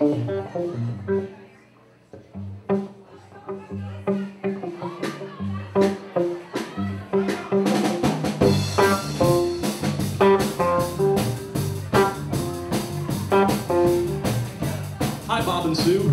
Hi, Bob and Sue.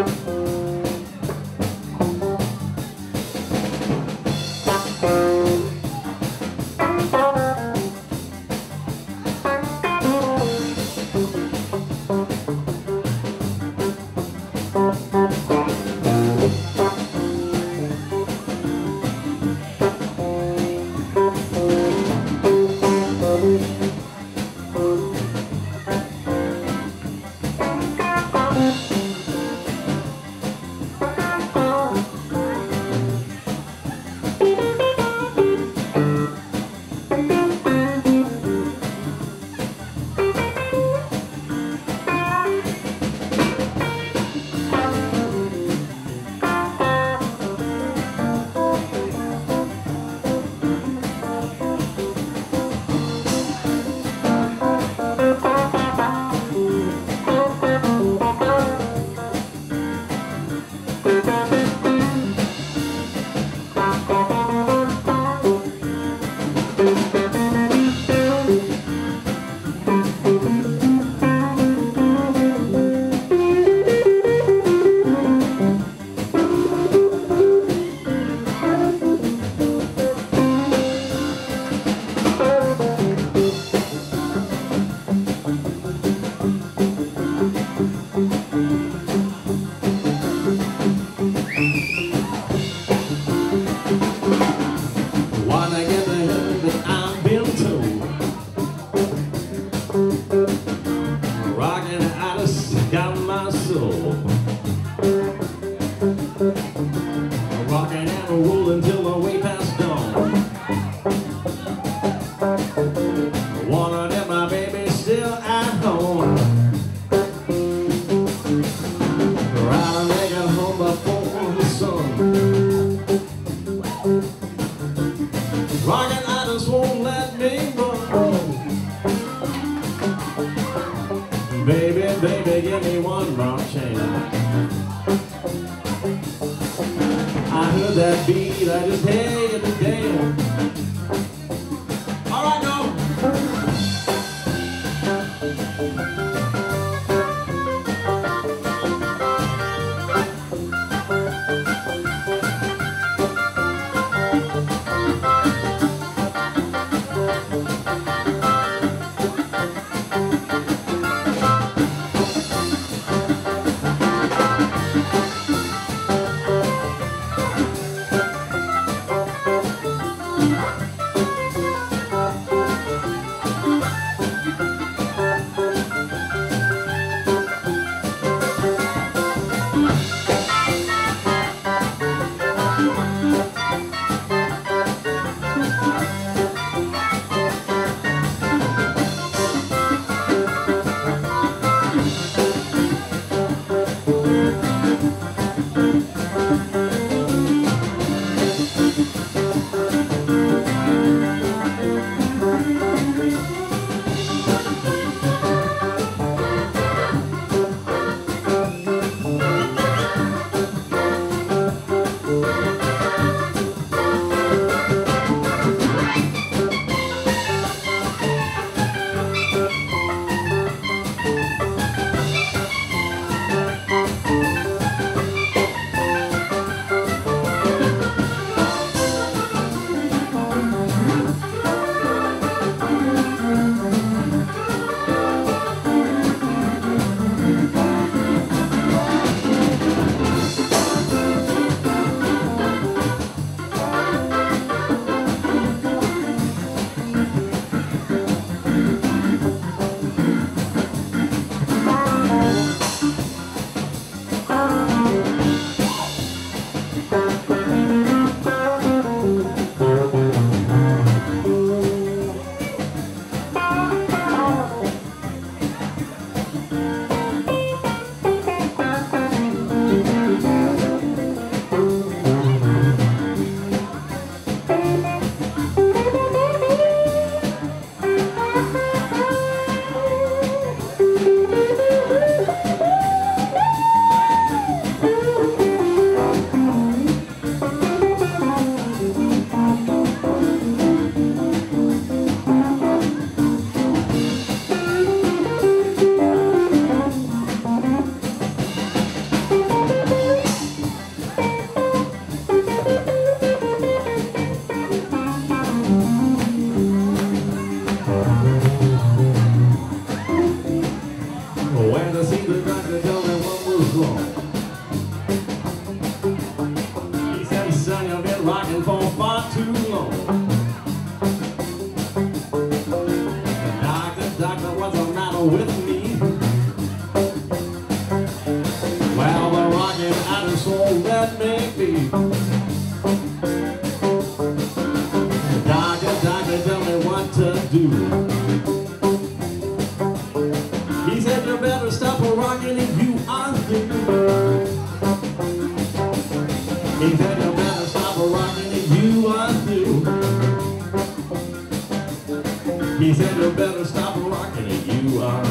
Rockin' and rollin' till the way past dawn. Wanna get my baby still at home. Try to make it home before the sun. Rockin' Itis won't let me run. Baby, baby, give me one more chance. I heard that beat, I just hate the damn. All right, now. with me. Well, the rockin' out of soul that make me. Doctor, doctor, tell me what to do. He said you better stop rockin' if you are through. He said you better stop rockin' if you are through. He said you better stop rockin' if you are.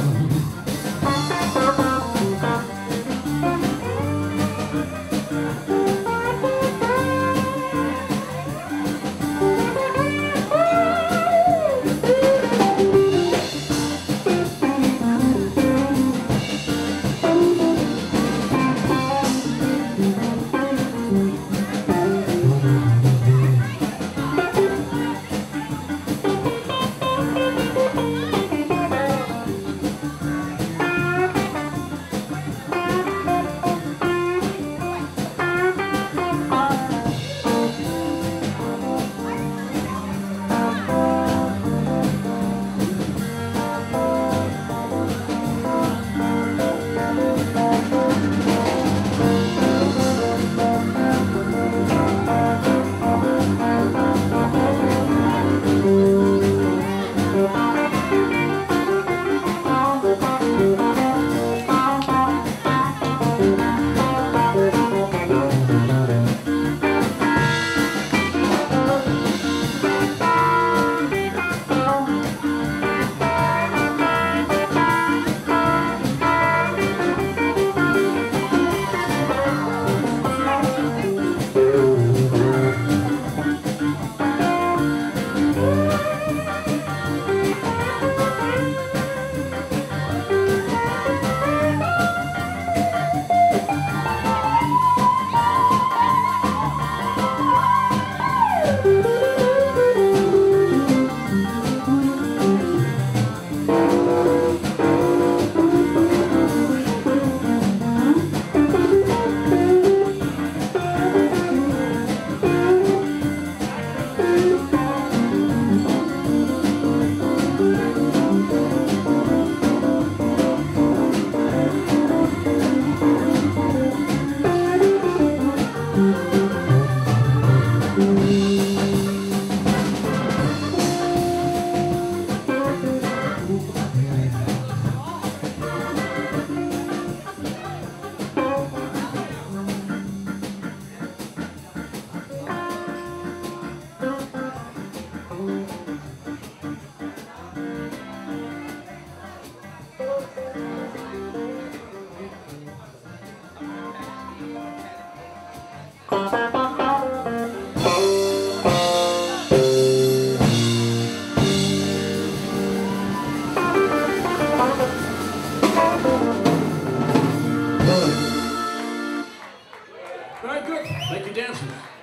Very good. Thank you, dancers.